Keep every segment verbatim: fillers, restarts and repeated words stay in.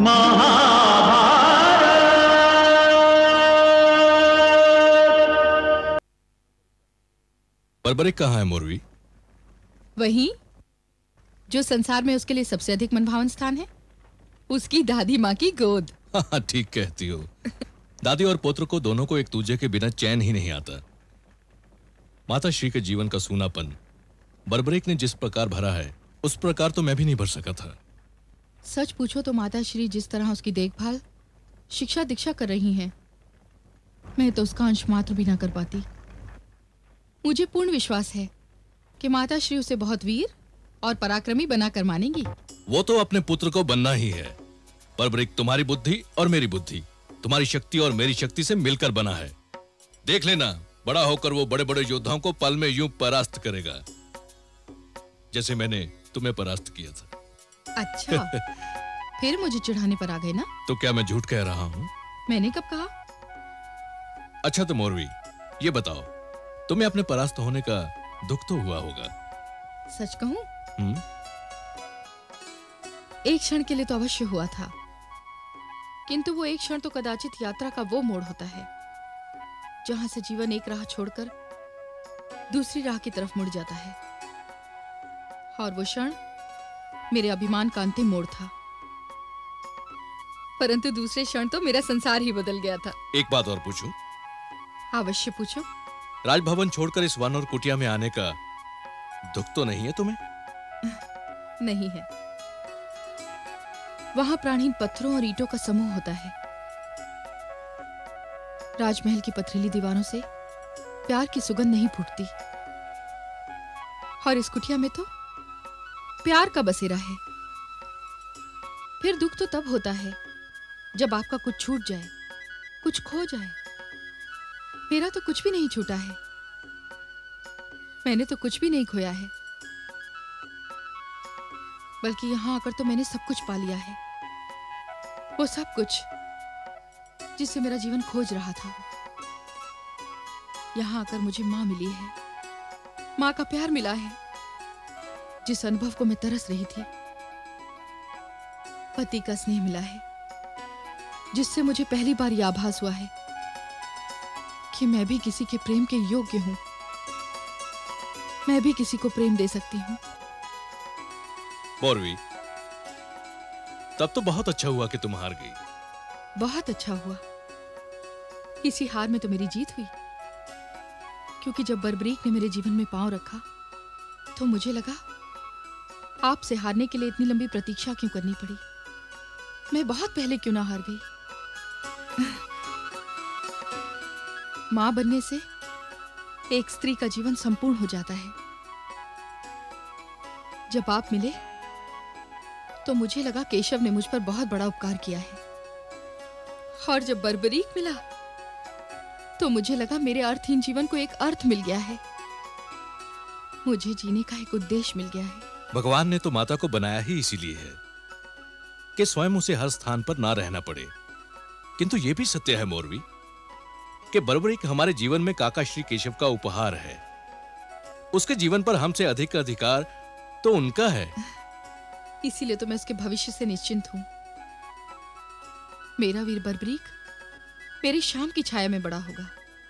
बर्बरिक कहाँ है मोरवी? वहीं जो संसार में उसके लिए सबसे अधिक मनभावन स्थान है, उसकी दादी माँ की गोद। हाँ ठीक कहती हो। दादी और पुत्र को दोनों को एक दूजे के बिना चैन ही नहीं आता। माता श्री के जीवन का सूनापन बर्बरिक ने जिस प्रकार भरा है, उस प्रकार तो मैं भी नहीं भर सका था। सच पूछो तो माता श्री जिस तरह उसकी देखभाल, शिक्षा दीक्षा कर रही हैं, मैं तो उसका अंश मात्र भी ना कर पाती। मुझे पूर्ण विश्वास है कि माता श्री उसे बहुत वीर और पराक्रमी बनाकर मानेंगी। वो तो अपने पुत्र को बनना ही है। बर्बरिक, तुम्हारी बुद्धि और मेरी बुद्धि, तुम्हारी शक्ति और मेरी शक्ति से मिलकर बना है। देख लेना, बड़ा होकर वो बड़े बड़े योद्धाओं को पल में यूं परास्त करेगा, जैसे मैंने तुम्हें परास्त किया था। अच्छा, फिर मुझे चिढ़ाने पर आ गए ना? तो क्या मैं झूठ कह रहा हूँ? मैंने कब कहा? अच्छा तो मोरवी, ये बताओ, तुम्हें अपने परास्त होने का दुख तो हुआ होगा? सच कहूं? हम्म? एक क्षण के लिए तो अवश्य हुआ था, किंतु वो एक क्षण तो कदाचित यात्रा का वो मोड़ होता है जहां से जीवन एक राह छोड़कर दूसरी राह की तरफ मुड़ जाता है। और वो क्षण मेरे अभिमान का अंतिम मोड़ था, परंतु दूसरे क्षण तो मेरा संसार ही बदल गया था। एक बात और पूछूं? अवश्य पूछो। राजभवन छोड़कर इस वानर कुटिया में आने का दुख तो नहीं है तुम्हें? नहीं है। वहां प्राणहीन पत्थरों और ईंटों का समूह होता है। राजमहल की पथरीली दीवारों से प्यार की सुगंध नहीं फूटती, और इस कुटिया में तो प्यार का बसेरा है। फिर दुख तो तब होता है जब आपका कुछ छूट जाए, कुछ खो जाए। मेरा तो कुछ भी नहीं छूटा है, मैंने तो कुछ भी नहीं खोया है, बल्कि यहां आकर तो मैंने सब कुछ पा लिया है। वो सब कुछ जिससे मेरा जीवन खोज रहा था। यहां आकर मुझे मां मिली है, मां का प्यार मिला है, जिस अनुभव को मैं तरस रही थी। पति का स्नेह मिला है, जिससे मुझे पहली बार यह आभास हुआ है कि मैं भी किसी के प्रेम के योग्य हूं, मैं भी किसी को प्रेम दे सकती हूं। मोरवी, तब तो बहुत अच्छा हुआ कि तुम हार गई। बहुत अच्छा हुआ। इसी हार में तो मेरी जीत हुई, क्योंकि जब बर्बरीक ने मेरे जीवन में पांव रखा तो मुझे लगा आपसे हारने के लिए इतनी लंबी प्रतीक्षा क्यों करनी पड़ी। मैं बहुत पहले क्यों ना हार गई। मां बनने से एक स्त्री का जीवन संपूर्ण हो जाता है। जब आप मिले तो मुझे लगा केशव ने मुझ पर बहुत बड़ा उपकार किया है, और जब बर्बरीक मिला तो मुझे लगा मेरे अर्थहीन जीवन को एक अर्थ मिल गया है, मुझे जीने का एक उद्देश्य मिल गया है। भगवान ने तो माता को बनाया ही इसीलिए है कि स्वयं उसे हर स्थान पर ना रहना पड़े। किंतु यह भी सत्य है मोरवी कि बर्बरीक हमारे जीवन में काका श्री केशव का उपहार है। उसके जीवन पर हमसे अधिक अधिकार तो उनका है। इसीलिए तो मैं उसके भविष्य से निश्चिंत हूं। मेरा वीर बर्बरीक मेरी शाम की छाया में बड़ा होगा।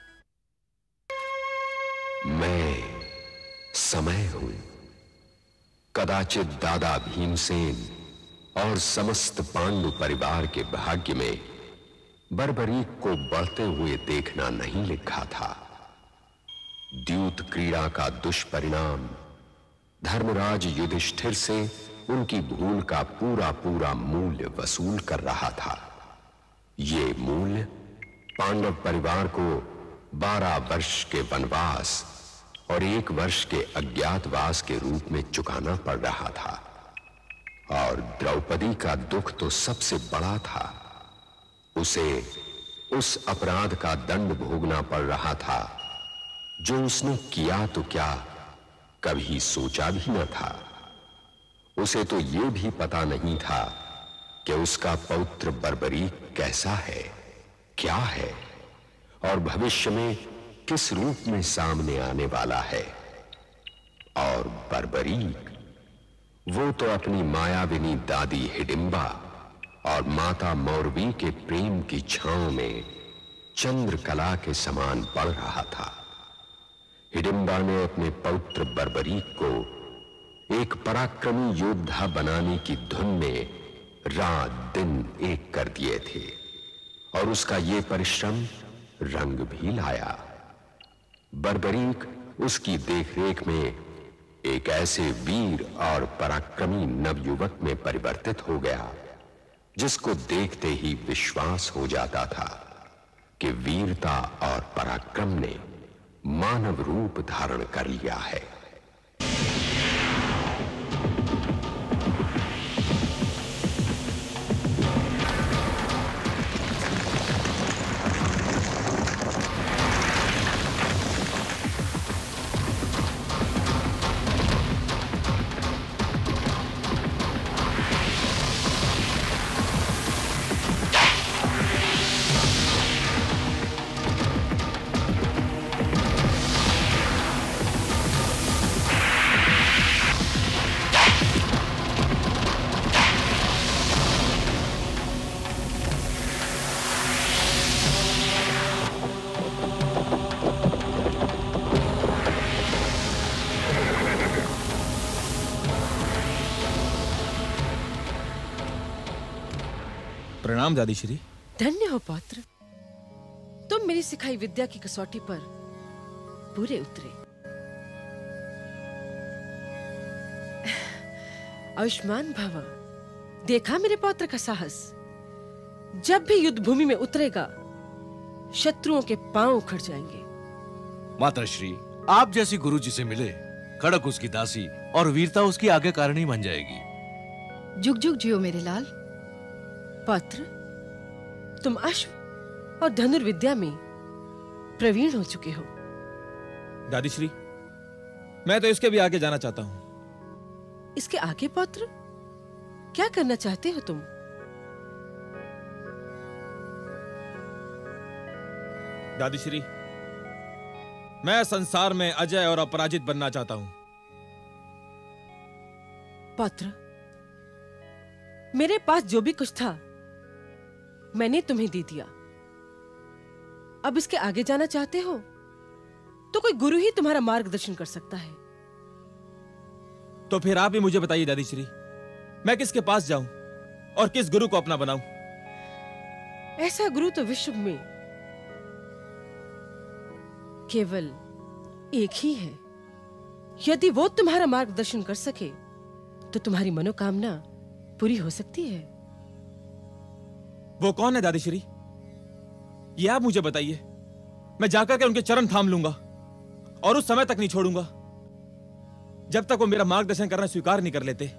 मैं समय हूं, कदाचित दादा भीमसेन और समस्त पांडु परिवार के भाग्य में बर्बरीक को बढ़ते हुए देखना नहीं लिखा था। द्यूत क्रीड़ा का दुष्परिणाम धर्मराज युधिष्ठिर से उनकी भूल का पूरा पूरा मूल्य वसूल कर रहा था। ये मूल्य पांडव परिवार को बारह वर्ष के वनवास और एक वर्ष के अज्ञातवास के रूप में चुकाना पड़ रहा था। और द्रौपदी का दुख तो सबसे बड़ा था। उसे उस अपराध का दंड भोगना पड़ रहा था जो उसने किया तो क्या कभी सोचा भी न था। उसे तो यह भी पता नहीं था कि उसका पौत्र बर्बरीक कैसा है, क्या है, और भविष्य में किस रूप में सामने आने वाला है। और बर्बरीक, वो तो अपनी मायाविनी दादी हिडिंबा और माता मौरवी के प्रेम की छांव में चंद्रकला के समान बढ़ रहा था। हिडिंबा ने अपने पौत्र बर्बरीक को एक पराक्रमी योद्धा बनाने की धुन में रात दिन एक कर दिए थे और उसका ये परिश्रम रंग भी लाया। बर्बरीक उसकी देखरेख में एक ऐसे वीर और पराक्रमी नवयुवक में परिवर्तित हो गया जिसको देखते ही विश्वास हो जाता था कि वीरता और पराक्रम ने मानव रूप धारण कर लिया है। प्रणाम दादी श्री। धन्य हो पौत्र, तुम मेरी सिखाई विद्या की कसौटी पर पूरे उतरे। आयुष्मान भव। देखा मेरे पौत्र का साहस, जब भी युद्ध भूमि में उतरेगा शत्रुओं के पांव उखड़ जाएंगे। माताश्री, आप जैसी गुरु जी से मिले, खड़क उसकी दासी और वीरता उसकी आज्ञाकारिणी बन जाएगी। जुग जुग जियो मेरे लाल। पौत्र, तुम अश्व और धनुर्विद्या में प्रवीण हो चुके हो। दादी श्री, मैं तो इसके भी आगे जाना चाहता हूं। इसके आगे पौत्र, क्या करना चाहते हो तुम? दादी श्री, मैं संसार में अजय और अपराजित बनना चाहता हूं। पौत्र, मेरे पास जो भी कुछ था मैंने तुम्हें दे दिया। अब इसके आगे जाना चाहते हो तो कोई गुरु ही तुम्हारा मार्गदर्शन कर सकता है। तो फिर आप ही मुझे बताइए दादी श्री, मैं किसके पास जाऊं और किस गुरु को अपना बनाऊं? ऐसा गुरु तो विश्व में केवल एक ही है। यदि वो तुम्हारा मार्गदर्शन कर सके तो तुम्हारी मनोकामना पूरी हो सकती है। वो कौन है दादी श्री? ये आप मुझे बताइए। मैं जाकर के उनके चरण थाम लूंगा और उस समय तक नहीं छोड़ूंगा जब तक वो मेरा मार्गदर्शन करना स्वीकार नहीं कर लेते।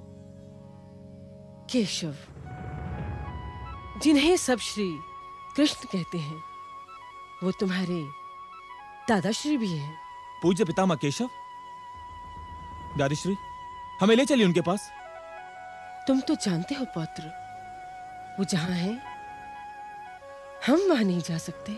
केशव, जिन्हें सब श्री कृष्ण कहते हैं, वो तुम्हारे दादाश्री भी हैं। पूज्य पितामह केशव, दादी श्री, हमें ले चलिए उनके पास। तुम तो जानते हो पौत्र, वो जहां है हम वहां नहीं जा सकते।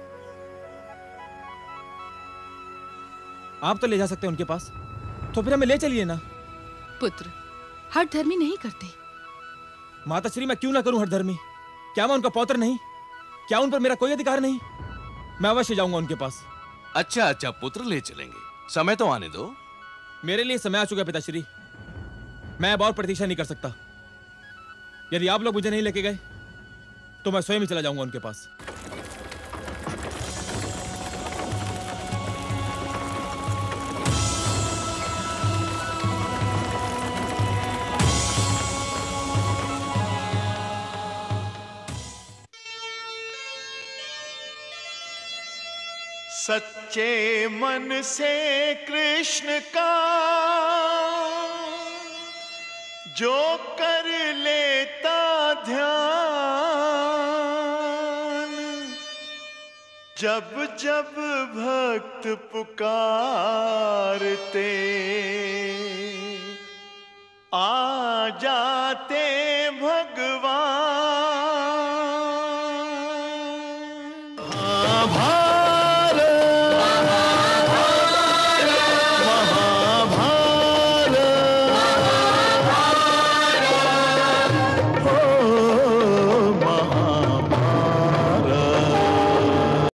आप तो ले जा सकते हैं उनके पास, तो फिर हमें ले चलिए ना। पुत्र, हठ धर्मी नहीं करते। माता श्री, मैं क्यों ना करूं हठ धर्मी? क्या मैं उनका पौत्र नहीं? क्या उन पर मेरा कोई अधिकार नहीं? मैं अवश्य जाऊंगा उनके पास। अच्छा अच्छा पुत्र, ले चलेंगे, समय तो आने दो। मेरे लिए समय आ चुका है पिताश्री, मैं अब और प्रतीक्षा नहीं कर सकता। यदि आप लोग मुझे नहीं लेके गए तो मैं स्वयं ही चला जाऊंगा उनके पास। सच्चे मन से कृष्ण का जो कर लेता ध्यान, जब जब भक्त पुकारते आ जाते